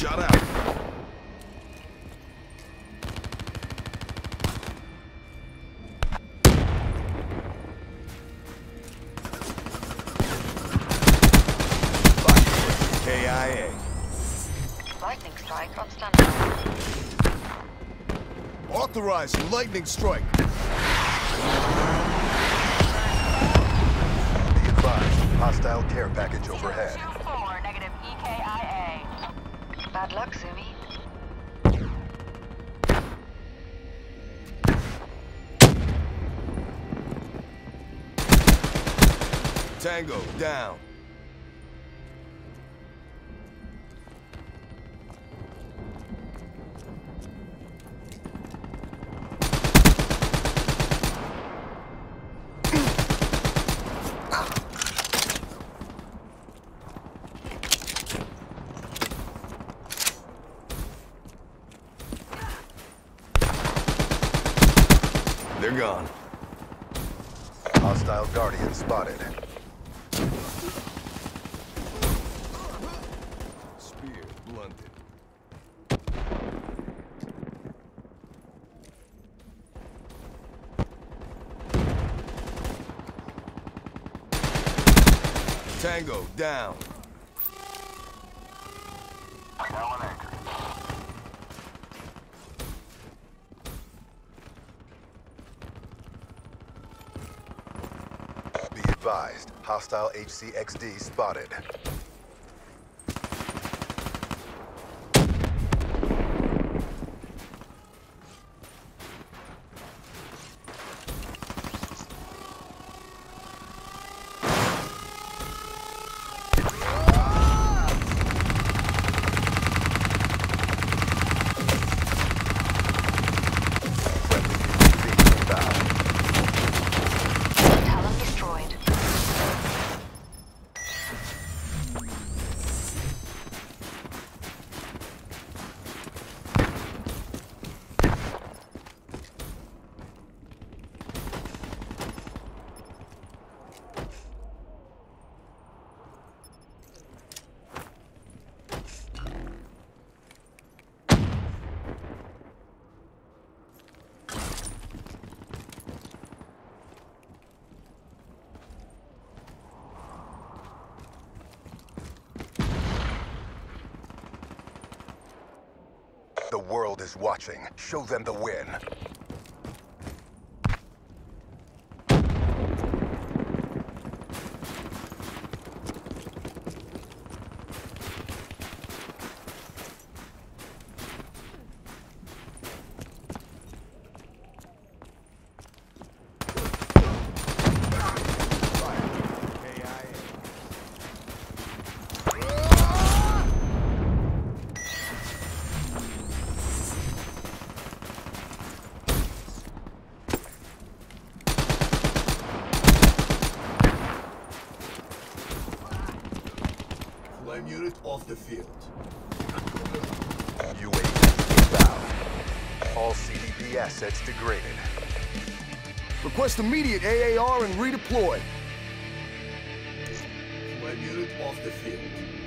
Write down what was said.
Shut out. KIA. Lightning strike on standby. Authorizing lightning strike. Be advised, hostile care package overhead. 2-4, negative EKIA. Bad luck, Zumi. Tango, down. They're gone. Hostile Guardian spotted. Spear blunted. Tango, down. Be advised, hostile HCXD spotted. Talon destroyed. The world is watching. Show them the win. Flame unit off the field. UAV inbound. All CDP assets degraded. Request immediate AAR and redeploy. Flame unit off the field.